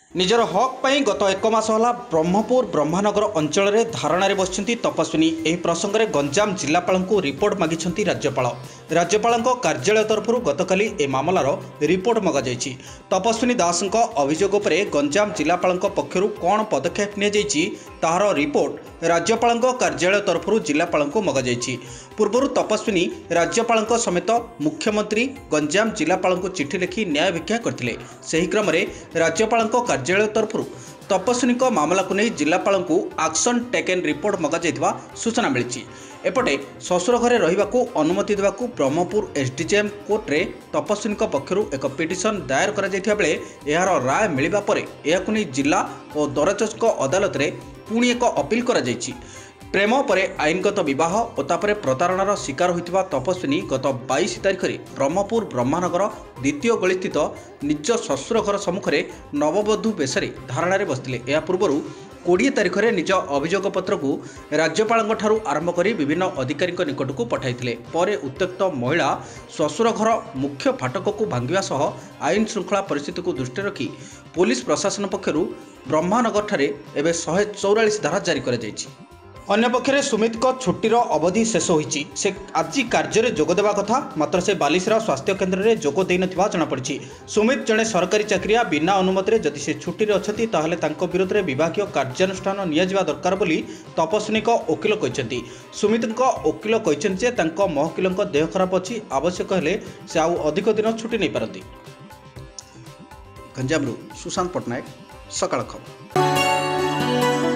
निजर हक पर गत एक मास है ब्रह्मपुर ब्रह्मानगर अंचल में धारणार बसिंट तपस्विनी। यह प्रसंग में गंजाम जिलापाल को रिपोर्ट मागिंट राज्यपाल। राज्यपाल कार्यालय तरफ गतकाली ए मामलार रिपोर्ट मगाई। तपस्विनी दास अभियोग पर गंजाम जिलापाल पक्षर कौन पदक्षेप निर रिपोर्ट राज्यपाल कार्यालय तरफ जिलापाल को मगाई। पूर्व तपस्विनी राज्यपाल समेत मुख्यमंत्री गंजाम जिलापाल को चिठी लिखि न्याय भिक्षा करते। सही क्रम में राज्यपाल कार्यालय तरफ तपस्विनी मामला को नहीं जिलापाल को एक्शन टेकन रिपोर्ट मगाई सूचना मिली। एपटे शशुर घरे रहिबाकू अनुमति देवाकू ब्रह्मपुर एसडीजेएम कोर्ट रे तपस्विनी पक्षर एक पिटिशन दायर करा जायथिबा बेले एहार राय मिलिबा परे एहाकू नहीं जिला और दरजज अदालत रे पुणी एक अपील करा जायछि। प्रेम परे आईनगत विवाह और तापरे प्रतारणार शिकार होइतिबा तपस्विनी गत 22 तारिख में ब्रह्मपुर ब्रह्मानगर द्वितीय गली स्थित निज शशुर घर सम्मुखें नववधू बेशरे धारणार बसते। या पूर्व 20 तारिख में निज अभियोग पत्र को राज्यपाल आरंभ कर विभिन्न अधिकारी निकट को पठाई। पर उत्त्यक्त महिला शशुर घर मुख्य फाटक को भांगा सह आईन श्रृंखला परिस्थिति को दृष्टि रखी पुलिस प्रशासन पक्षर ब्रह्मानगर ठारे एवं 144 धारा जारी कर। अन्यपक्षे सुमित को छुट्टीर अवधि शेष होईची। से आज कार्य जोगदेवा कथा मात्र से बालिसरा स्वास्थ्य केन्द्र में जोग देई नथिबा जଣାपड़ी। सुमित जड़े सरकारी चाकरिया बिना अनुमति जदि से छुट्टी अच्छी ताहले तांको विरोध में विभागीय कार्यानुष्ठान नियाजिबा दरकार बोली तपस्विनी वकिल कहते। सुमित वकिल कहते तांको महकिल देह खराब अच्छी आवश्यक हेले से आउ अधिक दिन छुट्टी नहीं पारती। गंजामरू सुशांत पट्टनायक, सकाळ खबर।